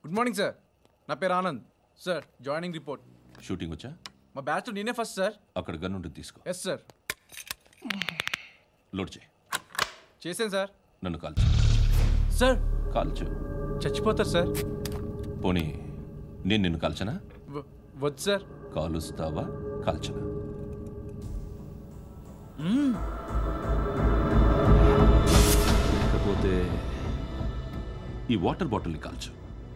Good morning sir, నా పేరు Anand sir. Joining report. Shooting వచ్చా? మా బ్యాచ్ నేనే ఫస్ట్ సార్. అక్కడ గన్ ఉంటుంది, తీసుకో. Yes sir. లోడ్ చేయి. చేశాను సార్. నన్ను కాల్చు. సార్ కాల్చు. చచ్చిపోతారు సార్. పోనీ నేను నిన్ను కాల్చనా? వద్దు సార్. కాలుస్తావా కాల్చనా? లేకపోతే ఈ వాటర్ బాటిల్ని కాల్చు.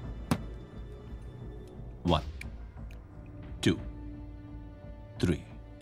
1 2 3.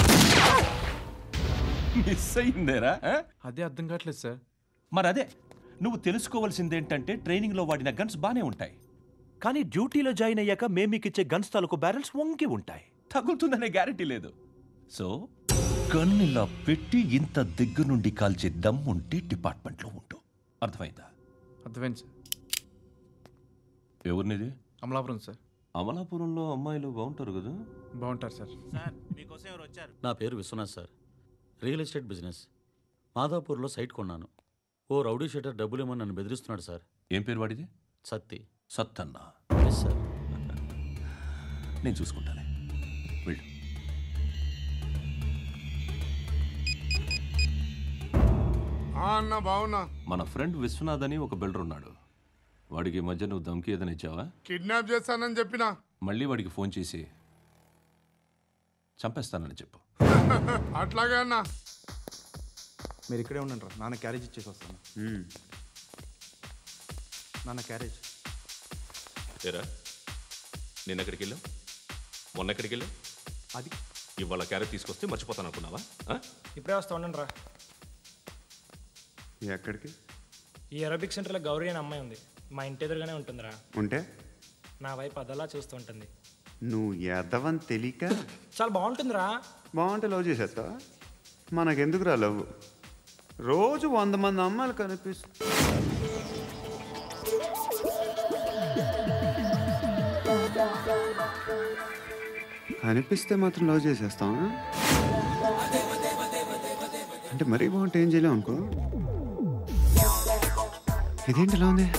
మిస్ అయిందేరా? అదే అర్థం కావట్లేదు సార్. మరి అదే నువ్వు తెలుసుకోవాల్సిందేంటంటే ట్రైనింగ్లో వాడిన గన్స్ బానే ఉంటాయి, కానీ డ్యూటీలో జాయిన్ అయ్యాక మేము మీకు ఇచ్చే గన్స్ తాలూకు బ్యారెల్స్ వంగి ఉంటాయి. తగులుతుందనే గ్యారెంటీ లేదు. సో గన్ ఇలా పెట్టి ఇంత దగ్గర నుండి కాల్చే దమ్ ఉంటే డిపార్ట్మెంట్లో ఉంటూ. అర్థమైందా? అర్థమైంది సార్. ఎవరినిది? అమలాపురం సార్. అమలాపురంలో అమ్మాయిలు బాగుంటారు కదా? బాగుంటారు సార్. నా పేరు Vishwanath sir. Real estate business. మాధాపూర్లో సైట్ కొన్నాను. ఓ రౌడీ షీటర్ డబ్బులేమని నన్ను బెదిరిస్తున్నాడు సార్. ఏం పేరు వాడిది? సత్తి. సత్తన్నా? Yes sir. నేను చూసుకుంటానే, వెళ్ళు. అన్న బావున్నా. మన ఫ్రెండ్ విశ్వనాథ్ అని ఒక బిల్డర్ ఉన్నాడు. వాడికి ఈ మధ్య నువ్వు ధమ్కి ఏదైనా ఇచ్చావా? కిడ్నాప్ చేస్తానని చెప్పినా. మళ్ళీ వాడికి ఫోన్ చేసి చంపేస్తానని చెప్పు. అట్లాగే అన్న. మీరు ఇక్కడే ఉండండి రా, నాన్న క్యారేజ్ ఇచ్చేసి వస్తాను. నాన్న క్యారేజ్. ఏరా, నిన్న ఎక్కడికి వెళ్ళావు? మొన్న ఎక్కడికి వెళ్ళావు? అది ఇవాళ క్యారెట్ తీసుకొస్తే మర్చిపోతాను అనుకున్నావా? ఇప్పుడే వస్తా ఉండండి రా. ఎక్కడికి? ఈ అరబిక్ సెంటర్లో గౌరీ అనే అమ్మాయి ఉంది. మా ఇంటి ఎదురుగానే ఉంటుందిరా. ఉంటే నా వైపు అదలా చూస్తూ ఉంటుంది. నువ్వు ఎదవని తెలియక చాలా బాగుంటుందిరా. బాగుంటే లవ్ చేసేస్తా. మనకెందుకురా లవ్? రోజు 100 మంది అమ్మాయిలు కనిపిస్తే మాత్రం లవ్ చేసేస్తాం. అంటే మరీ బాగుంటే ఏం చేయలేం అనుకో. ఇదేంటి ఇలా ఉంది?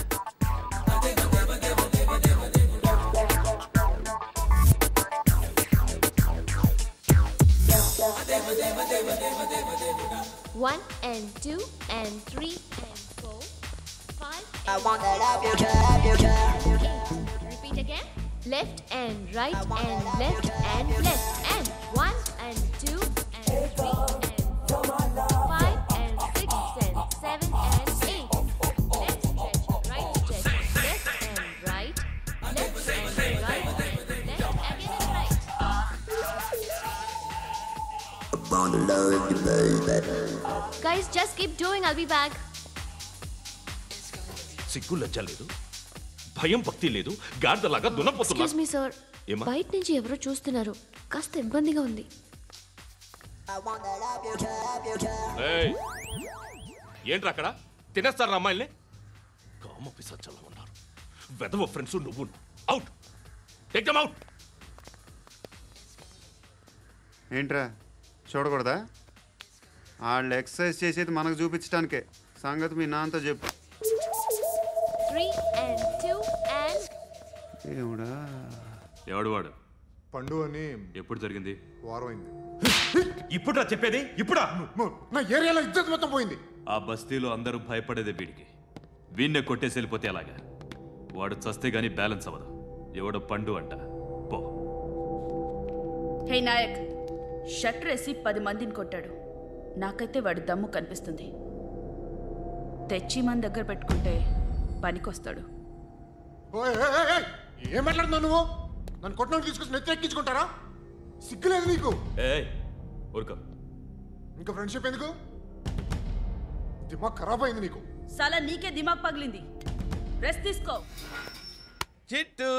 One and two and three and four, 5. I want that up your chair. Repeat again. Left and right and left and left and 1 and 2 and 3 and 4, 5 and 6 and 7 and 8. Left stretch, right stretch, left and right, left and right and left again and right. Guys, just keep doing. I'll be back. సిగ్గు లజ్జ లేదు, భయం భక్తి లేదు, గాడిదలాగా దున్నపోతున్నా. Excuse me, sir. బయట నుంచి ఎవరో చూస్తున్నారు, కాస్త ఇబ్బందిగా ఉంది. ఏంట్రా అక్కడ? తినేస్తారు అమ్మాయిల్ని? కామ పిశాచాలా ఉన్నారు. వెదవ ఫ్రెండ్స్ నువ్వు. Out, take them out. ఏంట్రా చూడకూడదా? వాళ్ళు ఎక్సర్సైజ్ చేసేది మనకు చూపించడానికే. సంగతి మీ నాన్నతో చెప్పు. 3 and 2 and. ఏముడా? ఎవడు వాడు? పండు అని. ఎప్పుడు జరిగింది? వారం అయింది. ఇప్పుడా చెప్పేది? ఇప్పుడా? నా ఏరియాలో ఇజ్జత్ మొత్తం పోయింది. ఆ బస్తీలో అందరూ భయపడేదే వీడికి. వీణ్ణే కొట్టేసి వెళ్ళిపోతే అలాగా? వాడు చస్తే గానీ బ్యాలెన్స్ అవ్వదు. ఎవడో పండు అంట. పో. హే నాయక్, షట్టర్ వేసి 10 మందిని కొట్టాడు. నాకైతే వాడి దమ్ము కనిపిస్తుంది. తెచ్చి మన దగ్గర పెట్టుకుంటే పనికొస్తాడు. ఏం మాట్లాడుతున్నావు నువ్వు? నన్ను కొట్టినోడు తీసుకొచ్చి నెత్తెక్కించుకుంటారా? సిగ్గులేదు నీకు? ఊరుకో. ఇంకా ఫ్రెండ్షిప్ ఎందుకు? దిమాగ్ ఖరాబ్ అయింది నీకు. సలా నీకే దిమాగ్ పగిలింది. రెస్ట్ తీసుకో. చిట్టు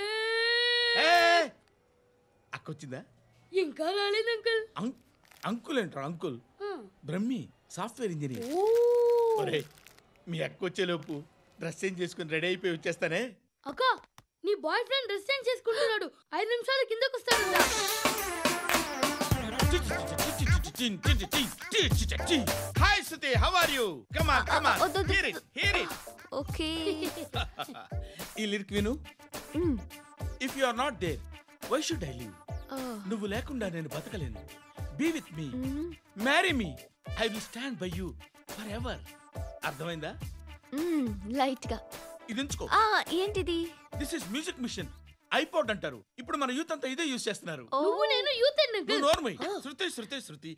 అక్కొచ్చిందా? ఇంకా రాలేదు అంకుల్. అంకుల్ ఏంట్రా? Uncle Brahmi, software engineer. మీ అక్క వచ్చేలోపు డ్రెస్ చేంజ్ చేసుకుని రెడీ అయిపోయి వచ్చేస్తానే. అక్క, నీ బాయ్ ఫ్రెండ్ డ్రెస్ చేంజ్ చేసుకుంటున్నాడు. 5 నిమిషాలు కిందకు వస్తాడు. Hi Suthi, how are you? Come on, come on. Hear it, hear it. Okay. ఈ లిరిక్ విను. If you are not there why should I live? నువ్వు లేకుండా నేను బతకలేను. Be with me, marry me, I will stand by you forever. అర్థమైందా? Light గా ఇది ఉంచుకో. ఏంటిది? This is music machine. IPod అంటారు. ఇప్పుడు మన యూత్ అంతా ఇదే యూజ్ చేస్తున్నారు. నువ్వు నేను యూత్ శృతి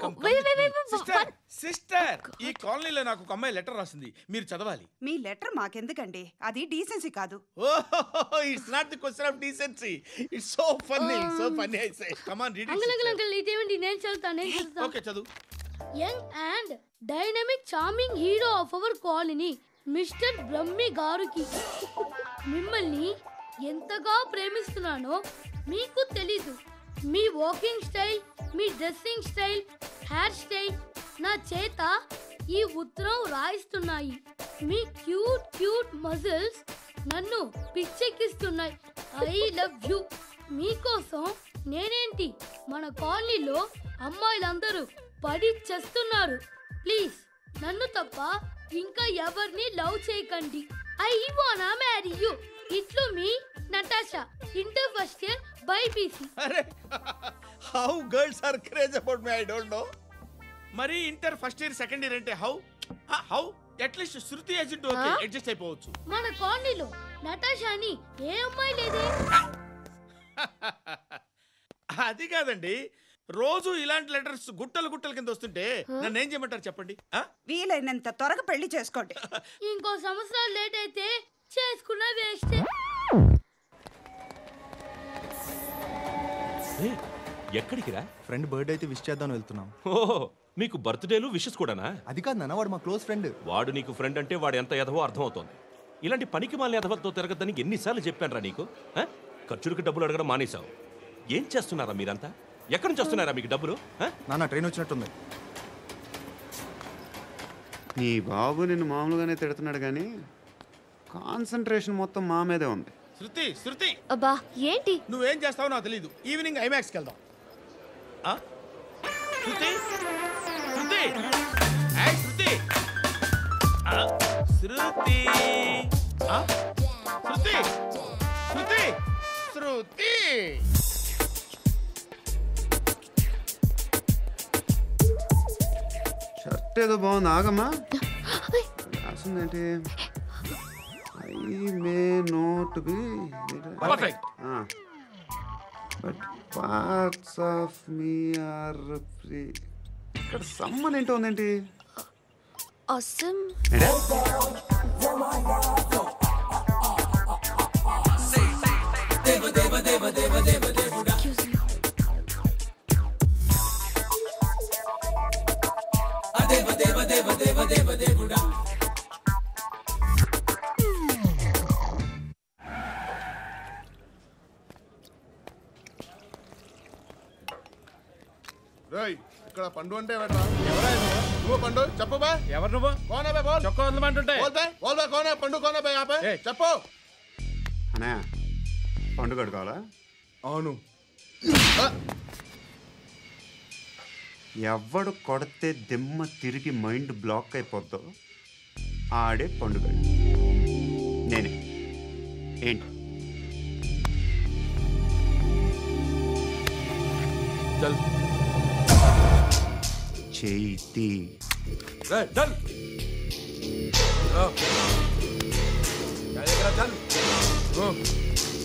Oh, సిస్టర్, ఈ కాలనీలో నాకు ఒక అమ్మాయి లెటర్ రాసింది, మీరు చదవాలి. మీ లెటర్ మాకెందుకండి, అది డీసెన్సీ కాదు. It's not the question of decency, it's so funny I say. Come on read it. Uncle ఇదేంటి? నేను చదువుతాను. ఓకే చదువు. Young and dynamic charming hero of our colony mister Brahmi గారికి మిమ్మల్ని ఎంతగా ప్రేమిస్తున్నానో మీకు తెలీదు. మీ వాకింగ్ స్టైల్, మీ డ్రెస్సింగ్ స్టైల్, హెయిర్ స్టైల్ నా చేత ఈ ఉత్తరం రాయిస్తున్నాయి. మీ క్యూట్ మజిల్స్ నన్ను పిచ్చెక్కిస్తున్నాయి. I love you. మీకోసం నేనేంటి, మన కాలనీలో అమ్మాయిలందరూ పడి చేస్తున్నారు. ప్లీజ్ నన్ను తప్ప ఇంకా ఎవరిని లవ్ చేయకండి. ఐ వానా మ్యారీ యూ. ఇట్లు మీ Natasha, inter first year BiPC. అరే, how girls are craze about me I don't know. మరి inter first year second year అంటే how at least Shruthi agent okay adjust అయిపోవచ్చు. మన కాలనీలో నటాషా అని ఏ అమ్మాయి లేదే. అది కాదండి, రోజు ఇలాంటి లెటర్స్ గుట్టలు కింద వస్తుంటే నన్ను ఏం చేయమంటారు చెప్పండి? వీలైనంత త్వరగా పెళ్లి చేసుకోండి. ఇంకో సంవత్సరాలు లేట్ అయితే చేసుకున్న వేస్ట్. ఎక్కడికి రా? ఫ్రెండ్ బర్త్డే అయితే విష్ చేద్దాం వెళ్తున్నాం. ఓహో, మీకు బర్త్డేలు విషెస్ కూడానా? అది కాదు నాన్న, వాడు మా క్లోజ్ ఫ్రెండ్. వాడు నీకు ఫ్రెండ్ అంటే వాడు ఎంత ఎదవో అర్థమవుతోంది. ఇలాంటి పనికి మాలిన ఎదవతో తిరగద్దని ఎన్నిసార్లు చెప్పాను రా నీకు? ఖర్చులకు డబ్బులు అడగడం మానేశావు. ఏం చేస్తున్నారా మీరంతా? ఎక్కడి నుంచి వస్తున్నారా మీకు డబ్బులు? నాన్న ట్రైన్ వచ్చినట్టుంది. నీ బాబు నిన్ను మామూలుగానే తిడుతున్నాడు కానీ కాన్సన్ట్రేషన్ మొత్తం మా మీదే ఉంది. శృతి అబ్బా ఏంటి? నువ్వేం చేస్తావో నాకు తెలీదు. ఈవినింగ్ ఐమాక్స్కి వెళ్దాం. శృతి షర్ట్ ఏదో బాగుంది, ఆగమ్మా. రాసిందేంటి? I may not be perfect, but parts of me are free. ఇక్కడ సమ్మన్ ఏంటో ఉందేంటి? awesome. ఇక్కడ పండు అంటే నువ్వు పండు చెప్పు బా. ఎవరు నువ్వు? కోనా బే బోల్. చొక్కా వదలమంటుంటే బోల్ బే కోనా పండు కోనా బే ఆపే చెప్పు. అనే పండు కడుకోవాలా? అవును. ఎవడు కొడితే దిమ్మ తిరిగి మైండ్ బ్లాక్ అయిపోద్దో ఆడే పండుగ. నేనే. ఏంటి? చేతి చల్